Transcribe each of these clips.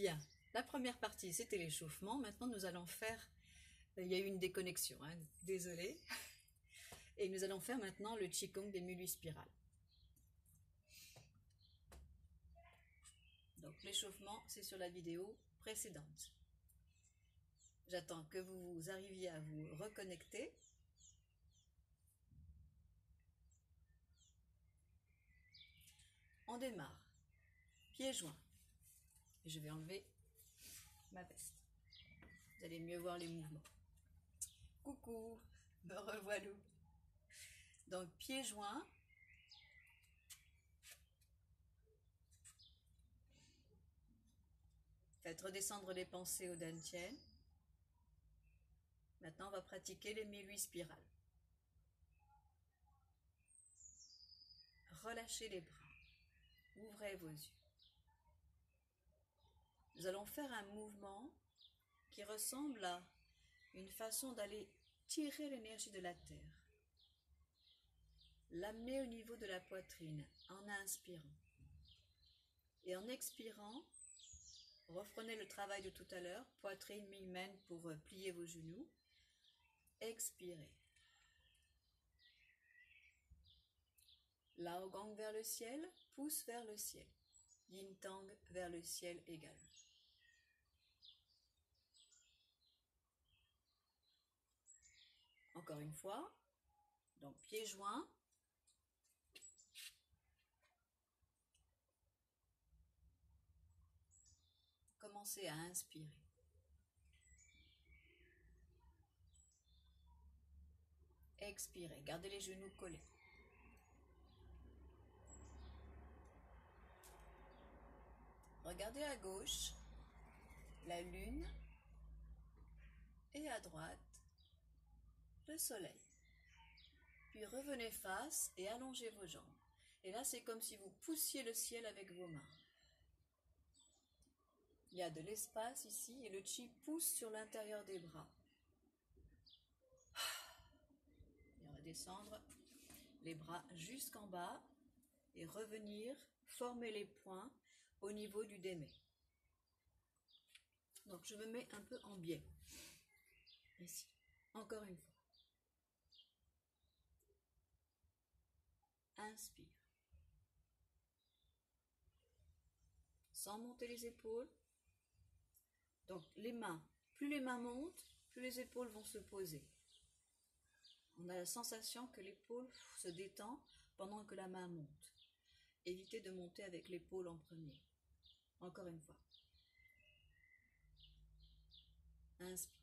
Bien, la première partie, c'était l'échauffement. Maintenant, nous allons faire... Il y a eu une déconnexion, hein, désolé. Et nous allons faire maintenant le Qigong des Mu spirales. Donc, l'échauffement, c'est sur la vidéo précédente. J'attends que vous arriviez à vous reconnecter. On démarre. Pieds joints. Je vais enlever ma veste. Vous allez mieux voir les mouvements. Coucou, me revoilà. Donc, pieds joints. Faites redescendre les pensées au dantian. Maintenant, on va pratiquer les 1008 spirales. Relâchez les bras. Ouvrez vos yeux. Nous allons faire un mouvement qui ressemble à une façon d'aller tirer l'énergie de la terre. L'amener au niveau de la poitrine en inspirant. Et en expirant, reprenez le travail de tout à l'heure, poitrine, mi-main pour plier vos genoux. Expirez. Lao Gong vers le ciel, pouce vers le ciel. Yin Tang vers le ciel également. Encore une fois, donc pieds joints. Commencez à inspirer. Expirez, gardez les genoux collés. Regardez à gauche, la lune, et à droite, le soleil. Puis revenez face et allongez vos jambes. Et là, c'est comme si vous poussiez le ciel avec vos mains. Il y a de l'espace ici et le chi pousse sur l'intérieur des bras. Et on va descendre les bras jusqu'en bas et revenir former les poings au niveau du démé. Donc je me mets un peu en biais. Ici. Encore une fois. Inspire. Sans monter les épaules. Donc les mains, plus les mains montent, plus les épaules vont se poser. On a la sensation que l'épaule se détend pendant que la main monte. Évitez de monter avec l'épaule en premier. Encore une fois. Inspire.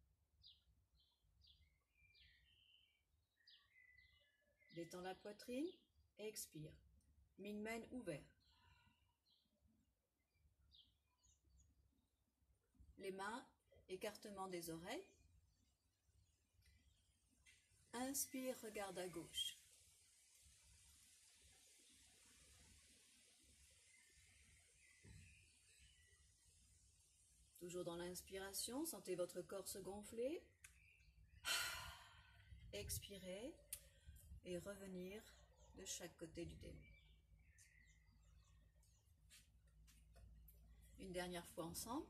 Détends la poitrine, expire. Ming-men ouvert. Les mains, écartement des oreilles. Inspire, regarde à gauche. Toujours dans l'inspiration, sentez votre corps se gonfler. Expirez et revenir de chaque côté du démé. Une dernière fois ensemble.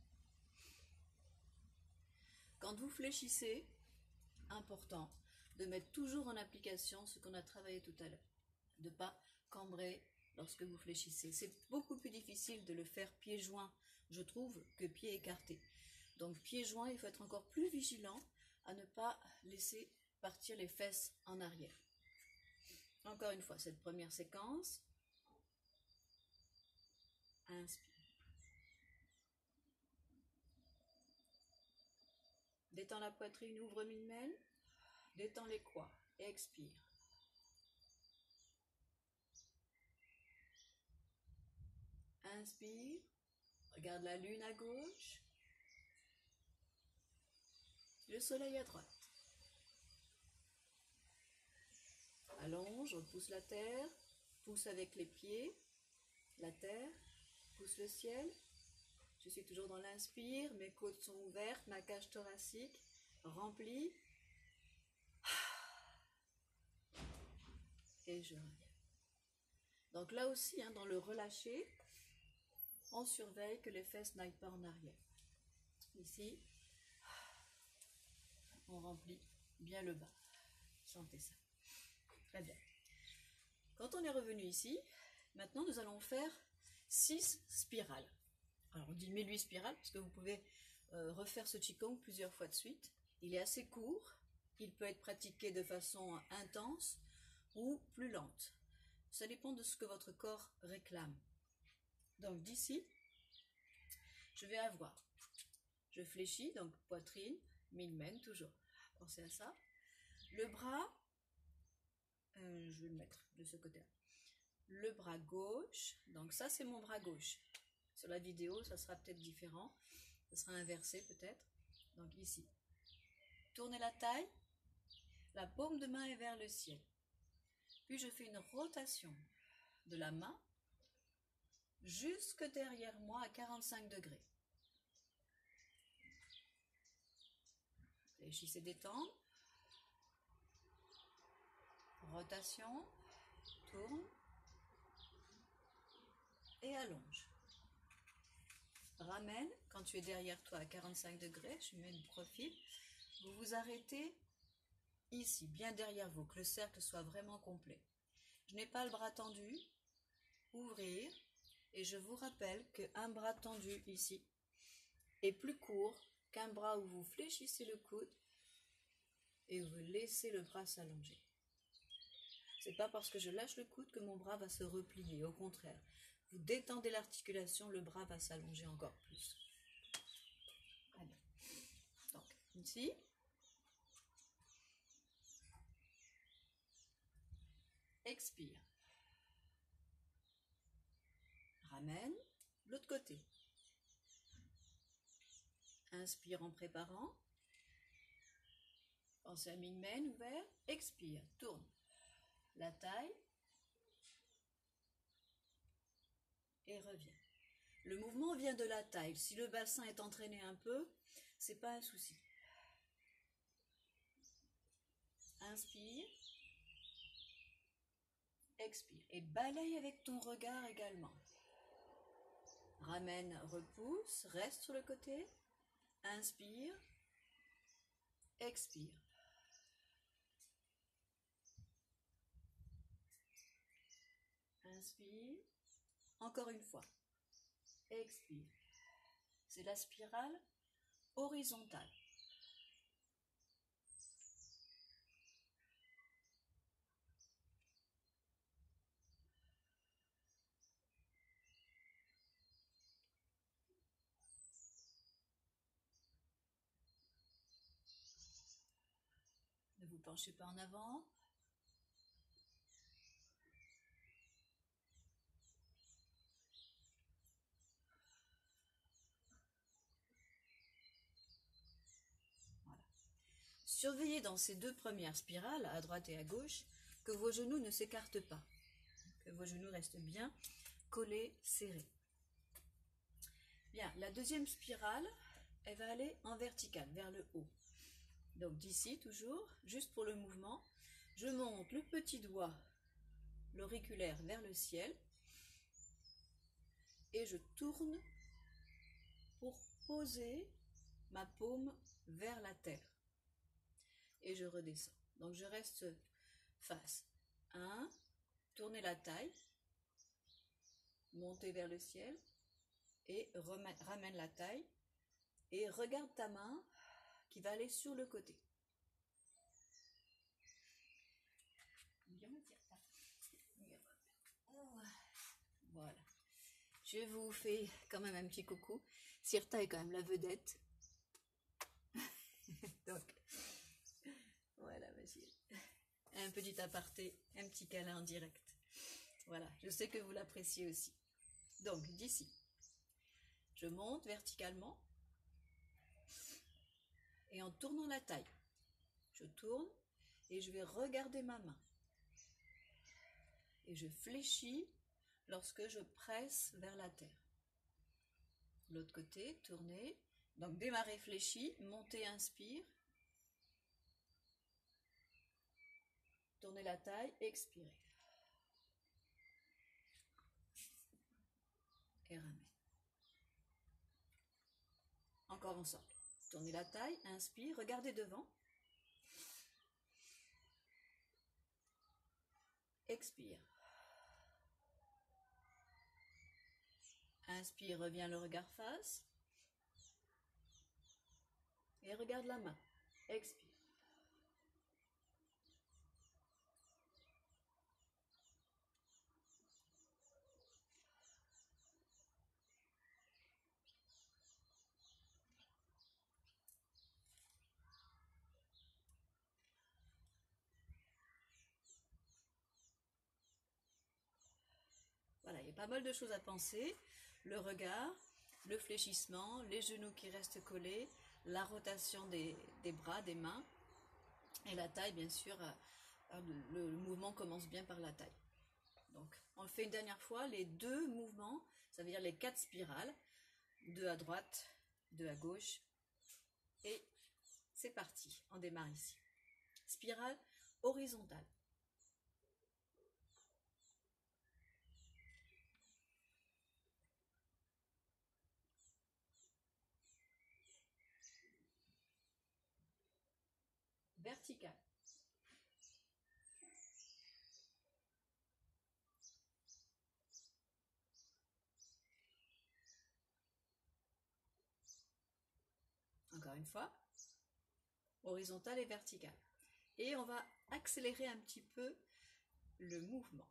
Quand vous fléchissez, important de mettre toujours en application ce qu'on a travaillé tout à l'heure. De ne pas cambrer lorsque vous fléchissez. C'est beaucoup plus difficile de le faire pieds joints, je trouve, que pieds écartés. Donc pieds joints, il faut être encore plus vigilant à ne pas laisser partir les fesses en arrière. Encore une fois, cette première séquence. Inspire. Détends la poitrine, ouvre Ming-men. Détends les quads. Expire. Inspire. Regarde la lune à gauche. Le soleil à droite. Allonge, on pousse la terre. Pousse avec les pieds. La terre. Pousse le ciel. Je suis toujours dans l'inspire. Mes côtes sont ouvertes. Ma cage thoracique remplie. Et je reviens. Donc là aussi, dans le relâcher, on surveille que les fesses n'aillent pas en arrière. Ici, on remplit bien le bas. Sentez ça. Très bien. Quand on est revenu ici, maintenant nous allons faire 6 spirales. Alors on dit 1008 spirales parce que vous pouvez refaire ce Qigong plusieurs fois de suite. Il est assez court, il peut être pratiqué de façon intense ou plus lente. Ça dépend de ce que votre corps réclame. Donc d'ici, je vais avoir, je fléchis, donc poitrine, milmen toujours, pensez à ça. Le bras, je vais le mettre de ce côté-là. Le bras gauche, donc ça c'est mon bras gauche. Sur la vidéo, ça sera peut-être différent, ça sera inversé peut-être. Donc ici, tournez la taille, la paume de main est vers le ciel. Puis je fais une rotation de la main jusque derrière moi à 45 degrés. Fléchissez, détendre. Rotation, tourne et allonge. Ramène, quand tu es derrière toi à 45 degrés, je mets le profil, vous vous arrêtez ici, bien derrière vous, que le cercle soit vraiment complet. Je n'ai pas le bras tendu, ouvrir, et je vous rappelle qu'un bras tendu ici est plus court qu'un bras où vous fléchissez le coude et vous laissez le bras s'allonger. C'est pas parce que je lâche le coude que mon bras va se replier, au contraire. Vous détendez l'articulation, le bras va s'allonger encore plus. Allez. Donc, ici. Expire. Ramène. L'autre côté. Inspire en préparant. Pensez à Mingmen ouvert. Expire. Tourne. La taille. Et reviens. Le mouvement vient de la taille. Si le bassin est entraîné un peu, c'est pas un souci. Inspire. Expire. Et balaye avec ton regard également. Ramène, repousse, reste sur le côté. Inspire. Expire. Inspire. Encore une fois. Expire. C'est la spirale horizontale. Ne vous penchez pas en avant. Voilà. Surveillez dans ces deux premières spirales, à droite et à gauche, que vos genoux ne s'écartent pas, que vos genoux restent bien collés, serrés. Bien, la deuxième spirale, elle va aller en verticale, vers le haut. Donc d'ici, toujours, juste pour le mouvement, je monte le petit doigt, l'auriculaire vers le ciel, et je tourne pour poser ma paume vers la terre. Et je redescends. Donc je reste face. 1, tournez la taille, montez vers le ciel, et ramène la taille, et regarde ta main qui va aller sur le côté. Voilà. Je vous fais quand même un petit coucou. Sirta est quand même la vedette. Donc, voilà, vas-y. Un petit aparté, un petit câlin en direct. Voilà, je sais que vous l'appréciez aussi. Donc, d'ici, je monte verticalement et en tournant la taille, je tourne et je vais regarder ma main. Et je fléchis lorsque je presse vers la terre. L'autre côté, tournez. Donc, démarrez fléchi, montez, inspire. Tournez la taille, expirez. Et ramène. Encore ensemble. Tournez la taille, inspire, regardez devant. Expire. Inspire, reviens le regard face. Et regarde la main. Expire. Voilà, il y a pas mal de choses à penser. Le regard, le fléchissement, les genoux qui restent collés, la rotation des bras, des mains, et la taille, bien sûr, le mouvement commence bien par la taille. Donc, on le fait une dernière fois, les 2 mouvements, ça veut dire les 4 spirales, 2 à droite, 2 à gauche, et c'est parti, on démarre ici. Spirale horizontale. Verticale. Encore une fois, horizontale et verticale. Et on va accélérer un petit peu le mouvement.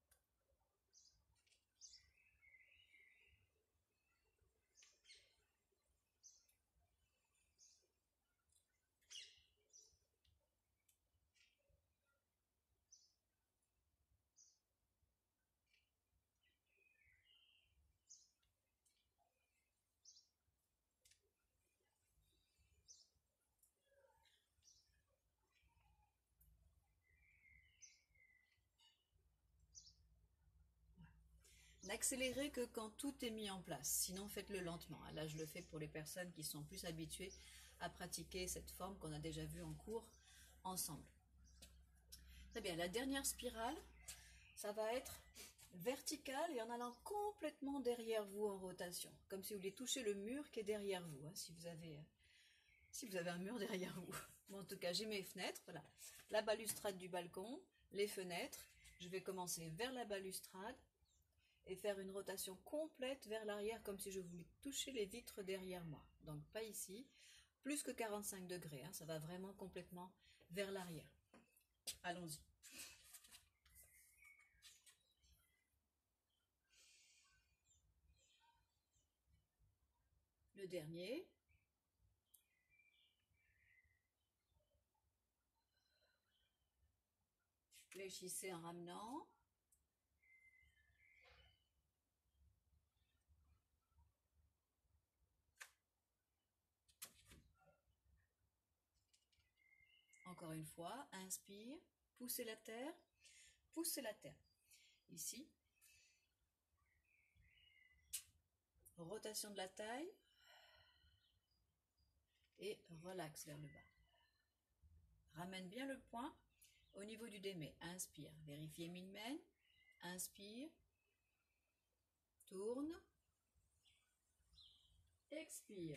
N'accélérez que quand tout est mis en place, sinon faites-le lentement. Là, je le fais pour les personnes qui sont plus habituées à pratiquer cette forme qu'on a déjà vue en cours ensemble. Très bien, la dernière spirale, ça va être verticale et en allant complètement derrière vous en rotation, comme si vous vouliez toucher le mur qui est derrière vous, hein, si vous avez un mur derrière vous. Bon, en tout cas, j'ai mes fenêtres, voilà, la balustrade du balcon, les fenêtres. Je vais commencer vers la balustrade et faire une rotation complète vers l'arrière comme si je voulais toucher les vitres derrière moi. Donc pas ici, plus que 45 degrés, hein, ça va vraiment complètement vers l'arrière. Allons-y. Le dernier. Fléchissez en ramenant. Encore une fois, inspire, poussez la terre, poussez la terre. Ici, rotation de la taille et relax vers le bas. Ramène bien le poing au niveau du démé. Inspire, vérifiez Mingmen. Inspire, tourne, expire.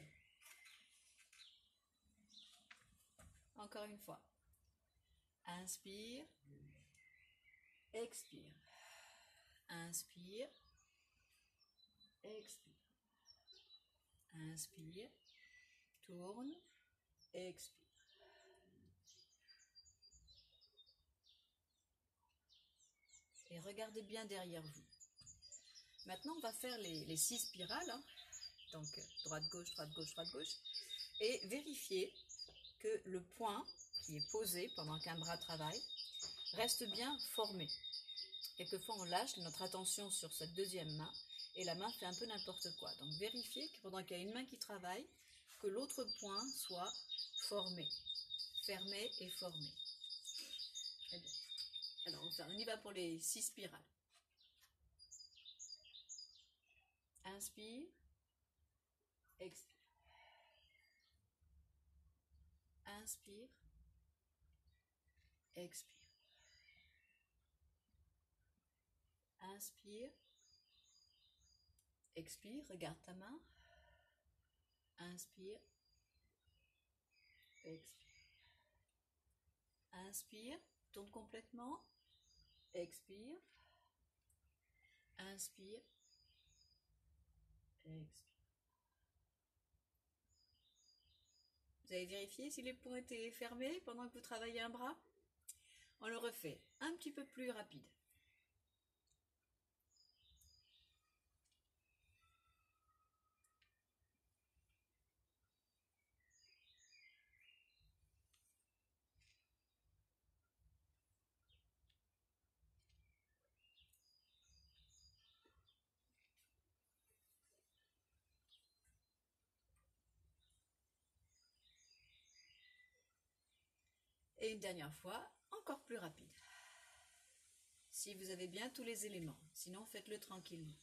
Encore une fois. Inspire, expire. Inspire, expire. Inspire, tourne, expire. Et regardez bien derrière vous. Maintenant, on va faire les 6 spirales. Hein. Donc, droite-gauche, droite-gauche, droite-gauche. Et vérifiez que le point qui est posé pendant qu'un bras travaille reste bien formé. Quelquefois, on lâche notre attention sur cette deuxième main et la main fait un peu n'importe quoi. Donc, vérifiez que pendant qu'il y a une main qui travaille, que l'autre point soit formé, fermé et formé. Très bien. Alors, on y va pour les 6 spirales. Inspire, expire. Inspire, expire. Inspire, expire, regarde ta main. Inspire. Expire. Inspire. Tourne complètement. Expire. Inspire. Expire. Vous avez vérifié si les poings étaient fermés pendant que vous travaillez un bras? On le refait un petit peu plus rapide. Et une dernière fois, encore plus rapide. Si vous avez bien tous les éléments, sinon faites-le tranquillement.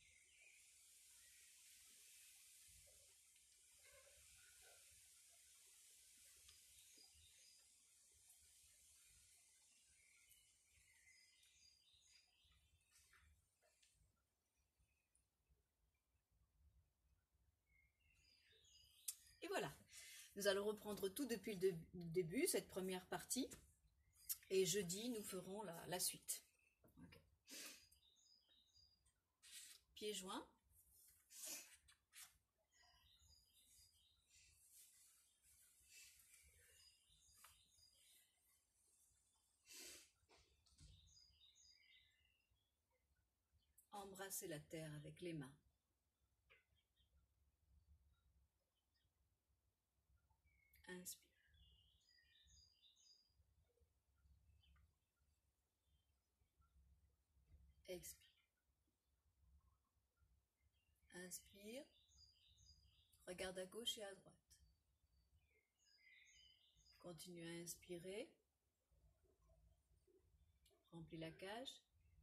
Et voilà, nous allons reprendre tout depuis le début, cette première partie. Et jeudi, nous ferons la suite. Okay. Pieds joints. Embrassez la terre avec les mains. Inspire. Expire. Inspire. Regarde à gauche et à droite. Continue à inspirer. Remplis la cage.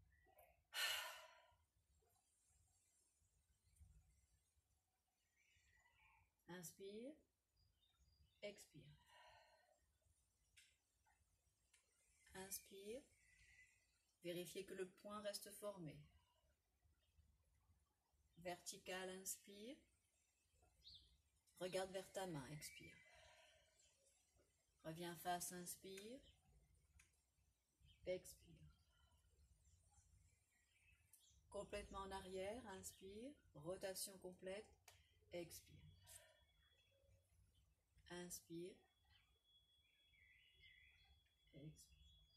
Inspire. Expire. Inspire. Vérifiez que le poing reste formé. Vertical, inspire. Regarde vers ta main, expire. Reviens face, inspire. Expire. Complètement en arrière, inspire. Rotation complète, expire. Inspire. Expire.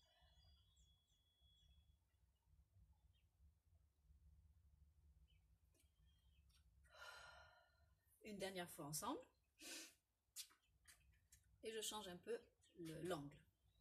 Une dernière fois ensemble. Et je change un peu l'angle.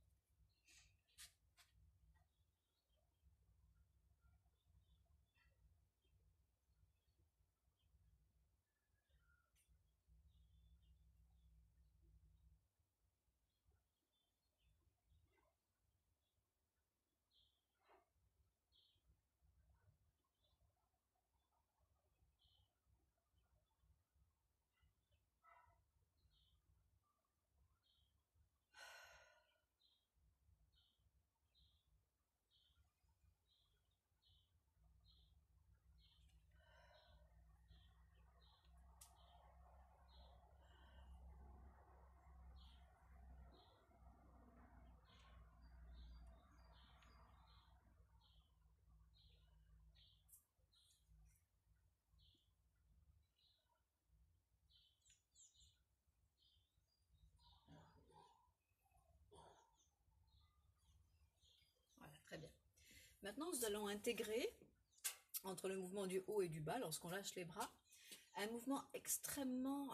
Voilà, très bien. Maintenant, nous allons intégrer, entre le mouvement du haut et du bas, lorsqu'on lâche les bras, un mouvement extrêmement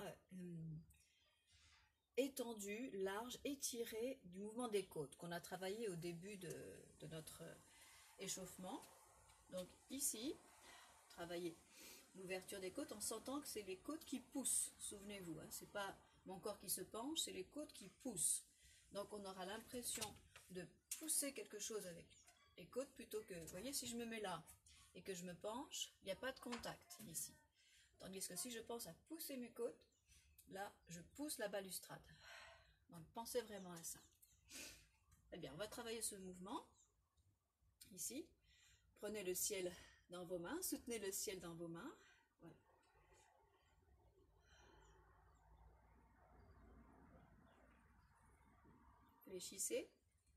étendu, large, étiré du mouvement des côtes qu'on a travaillé au début de notre échauffement. Donc ici, travailler l'ouverture des côtes en sentant que c'est les côtes qui poussent, souvenez-vous, hein, c'est pas mon corps qui se penche, c'est les côtes qui poussent. Donc on aura l'impression de pousser quelque chose avec les côtes plutôt que, vous voyez, si je me mets là et que je me penche, il n'y a pas de contact ici. Tandis que si je pense à pousser mes côtes, là, je pousse la balustrade. Donc, pensez vraiment à ça. Eh bien, on va travailler ce mouvement. Ici, prenez le ciel dans vos mains, soutenez le ciel dans vos mains. Voilà. Fléchissez.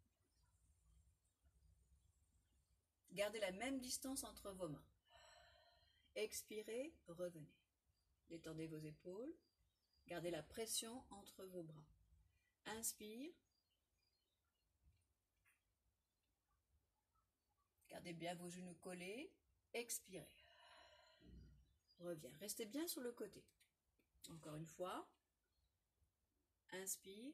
Gardez la même distance entre vos mains. Expirez, revenez. Détendez vos épaules. Gardez la pression entre vos bras. Inspire. Gardez bien vos genoux collés. Expirez. Reviens. Restez bien sur le côté. Encore une fois. Inspire.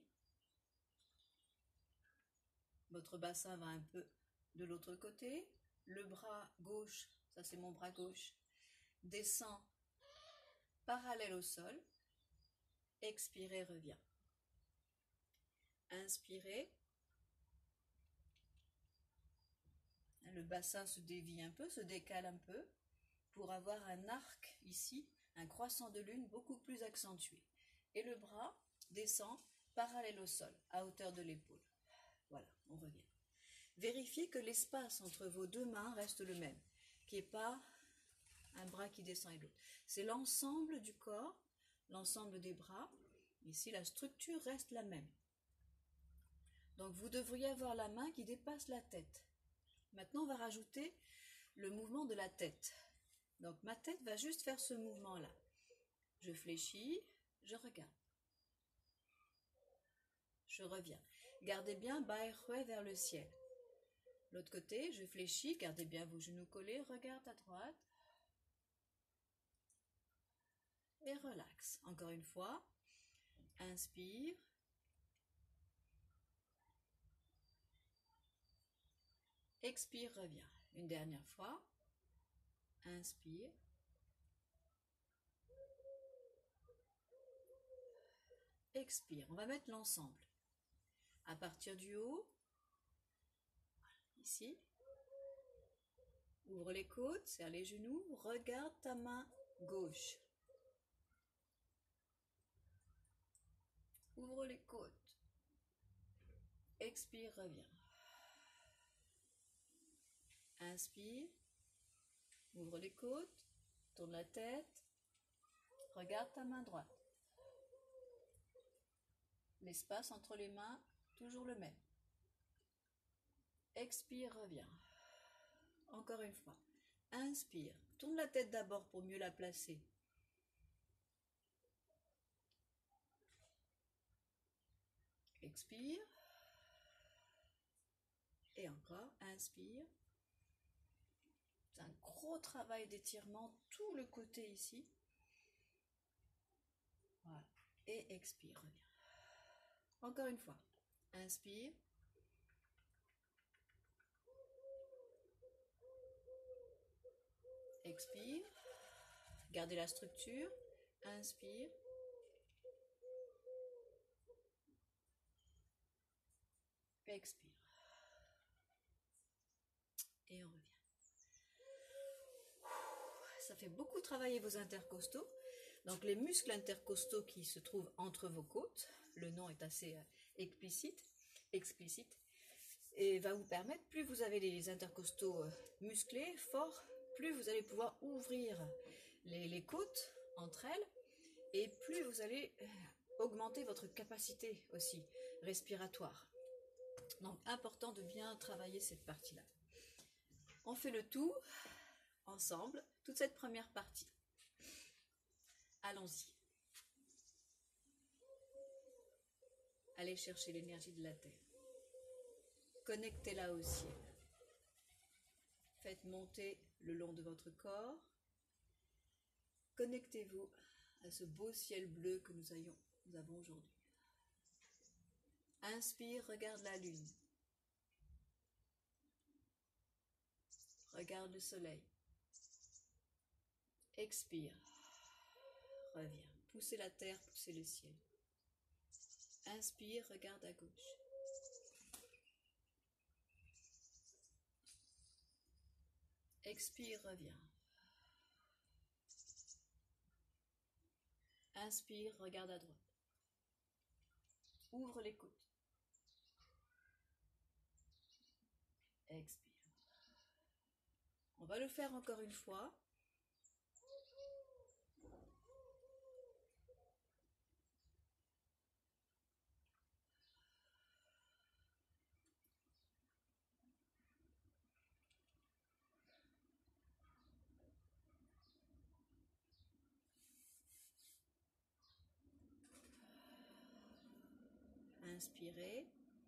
Votre bassin va un peu de l'autre côté. Le bras gauche, ça c'est mon bras gauche, descend parallèle au sol. Expirez, reviens. Inspirez. Le bassin se dévie un peu, se décale un peu pour avoir un arc ici, un croissant de lune beaucoup plus accentué. Et le bras descend parallèle au sol, à hauteur de l'épaule. Voilà, on revient. Vérifiez que l'espace entre vos deux mains reste le même, qu'il n'y ait pas un bras qui descend et l'autre. C'est l'ensemble du corps, l'ensemble des bras. Ici, la structure reste la même. Donc, vous devriez avoir la main qui dépasse la tête. Maintenant, on va rajouter le mouvement de la tête. Donc, ma tête va juste faire ce mouvement-là. Je fléchis, je regarde. Je reviens. Gardez bien Baerhue vers le ciel. L'autre côté, je fléchis, gardez bien vos genoux collés, regarde à droite. Et relaxe. Encore une fois. Inspire. Expire, reviens. Une dernière fois. Inspire. Expire. On va mettre l'ensemble. À partir du haut. Ici. Ouvre les côtes, serre les genoux. Regarde ta main gauche. Ouvre les côtes. Expire, reviens. Inspire. Ouvre les côtes. Tourne la tête. Regarde ta main droite. L'espace entre les mains, toujours le même. Expire, reviens. Encore une fois. Inspire. Tourne la tête d'abord pour mieux la placer. Expire. Et encore. Inspire. C'est un gros travail d'étirement, tout le côté ici. Voilà. Et expire, reviens. Encore une fois. Inspire. Expire. Gardez la structure. Inspire. Expire. Et on revient. Ça fait beaucoup travailler vos intercostaux. Donc les muscles intercostaux qui se trouvent entre vos côtes, le nom est assez explicite, et va vous permettre, plus vous avez les intercostaux musclés, forts, plus vous allez pouvoir ouvrir les côtes entre elles, et plus vous allez augmenter votre capacité aussi respiratoire. Donc important de bien travailler cette partie-là. On fait le tout ensemble, toute cette première partie. Allons-y. Allez chercher l'énergie de la terre. Connectez-la au ciel. Faites monter le long de votre corps. Connectez-vous à ce beau ciel bleu que nous avons aujourd'hui. Inspire, regarde la lune. Regarde le soleil. Expire. Reviens. Poussez la terre, poussez le ciel. Inspire, regarde à gauche. Expire, reviens. Inspire, regarde à droite. Ouvre les côtes. Expire. On va le faire encore une fois. Inspirez.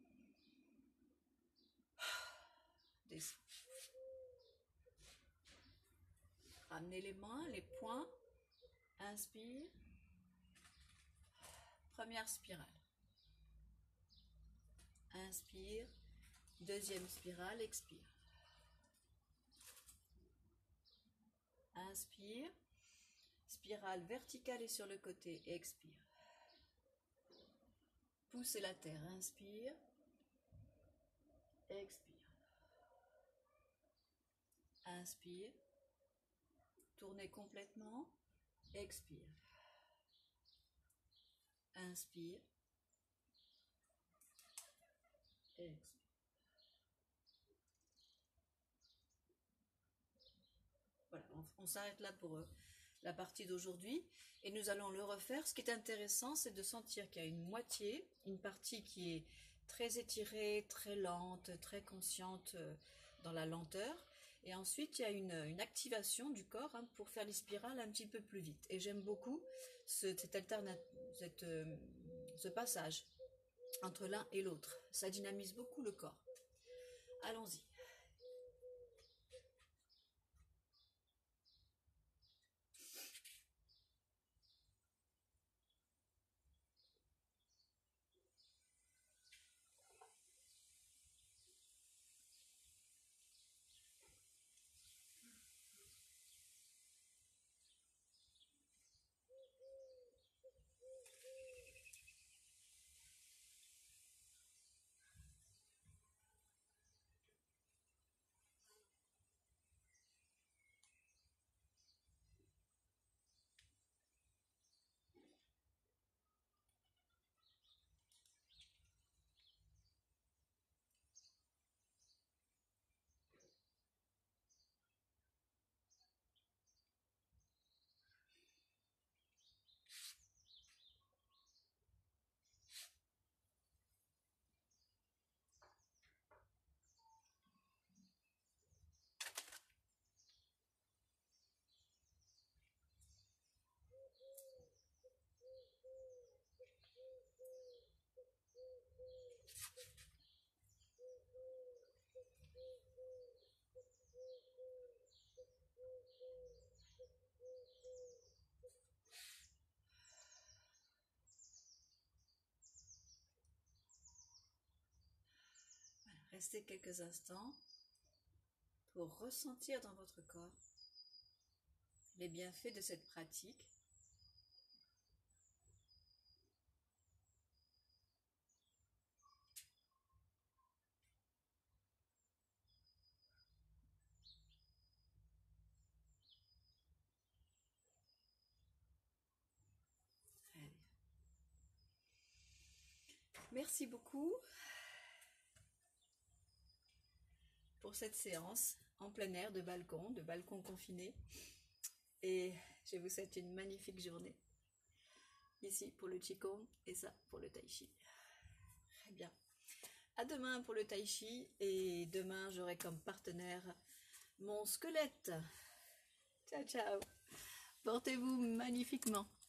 Descendez. Ramenez les mains, les poings. Inspire. Première spirale. Inspire. Deuxième spirale, expire. Inspire. Spirale verticale et sur le côté, expire. Poussez la terre, inspire. Expire. Inspire. Tournez complètement. Expire. Inspire. Expire. Voilà, on s'arrête là pour la partie d'aujourd'hui et nous allons le refaire. Ce qui est intéressant, c'est de sentir qu'il y a une moitié, une partie qui est très étirée, très lente, très consciente dans la lenteur. Et ensuite, il y a une activation du corps pour faire les spirales un petit peu plus vite. Et j'aime beaucoup ce passage entre l'un et l'autre. Ça dynamise beaucoup le corps. Allons-y. Restez quelques instants pour ressentir dans votre corps les bienfaits de cette pratique. Allez. Merci beaucoup pour cette séance en plein air de balcon confiné. Et je vous souhaite une magnifique journée. Ici pour le Qigong et ça pour le Tai Chi. Très bien. À demain pour le Tai Chi et demain j'aurai comme partenaire mon squelette. Ciao ciao. Portez-vous magnifiquement.